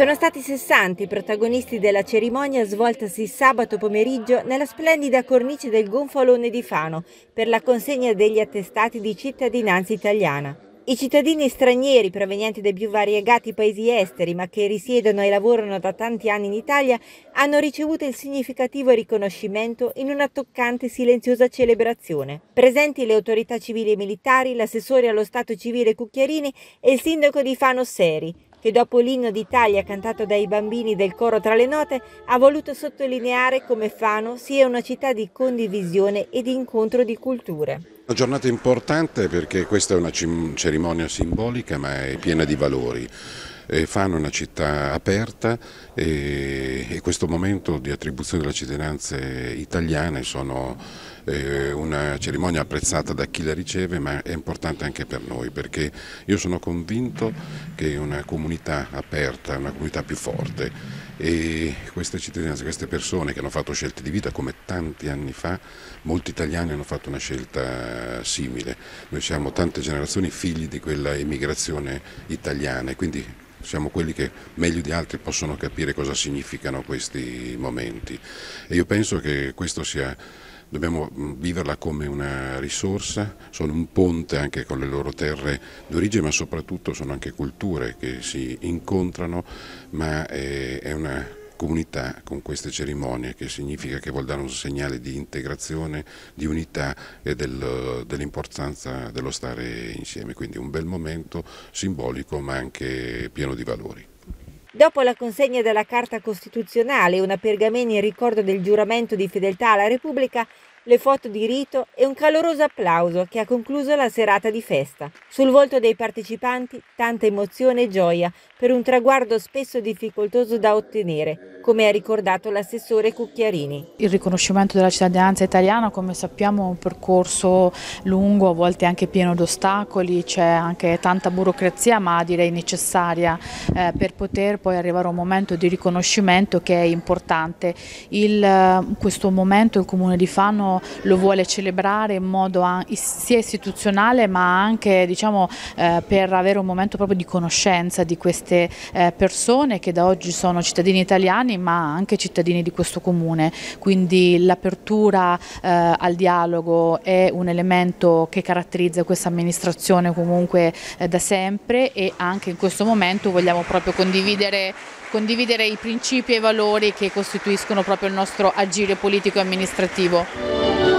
Sono stati 60 i protagonisti della cerimonia svoltasi sabato pomeriggio nella splendida cornice del Gonfalone di Fano per la consegna degli attestati di cittadinanza italiana. I cittadini stranieri provenienti dai più variegati paesi esteri ma che risiedono e lavorano da tanti anni in Italia hanno ricevuto il significativo riconoscimento in una toccante e silenziosa celebrazione. Presenti le autorità civili e militari, l'assessore allo Stato civile Cucchiarini e il sindaco di Fano Seri, che dopo l'inno d'Italia cantato dai bambini del coro Tra le Note ha voluto sottolineare come Fano sia una città di condivisione e di incontro di culture. Una giornata importante perché questa è una cerimonia simbolica ma è piena di valori. Fano è una città aperta e questo momento di attribuzione delle cittadinanze italiane sono una cerimonia apprezzata da chi la riceve, ma è importante anche per noi perché io sono convinto che una comunità aperta è una comunità più forte e queste cittadinanze, queste persone che hanno fatto scelte di vita come tanti anni fa, molti italiani hanno fatto una scelta simile. Noi siamo tante generazioni figli di quella emigrazione italiana e quindi siamo quelli che meglio di altri possono capire cosa significano questi momenti e io penso che questo dobbiamo viverla come una risorsa, sono un ponte anche con le loro terre d'origine, ma soprattutto sono anche culture che si incontrano, ma è una comunità con queste cerimonie che significa che vuol dare un segnale di integrazione, di unità e dell'importanza dello stare insieme, quindi un bel momento simbolico ma anche pieno di valori. Dopo la consegna della Carta Costituzionale e una pergamena in ricordo del giuramento di fedeltà alla Repubblica, le foto di rito e un caloroso applauso che ha concluso la serata di festa. Sul volto dei partecipanti tanta emozione e gioia per un traguardo spesso difficoltoso da ottenere, come ha ricordato l'assessore Cucchiarini. Il riconoscimento della cittadinanza italiana, come sappiamo, è un percorso lungo, a volte anche pieno di ostacoli, c'è anche tanta burocrazia, ma direi necessaria per poter poi arrivare a un momento di riconoscimento che è importante. Questo momento il Comune di Fano lo vuole celebrare in modo sia istituzionale ma anche per avere un momento proprio di conoscenza di queste persone che da oggi sono cittadini italiani ma anche cittadini di questo comune, quindi l'apertura al dialogo è un elemento che caratterizza questa amministrazione comunque da sempre e anche in questo momento vogliamo proprio condividere i principi e i valori che costituiscono proprio il nostro agire politico e amministrativo.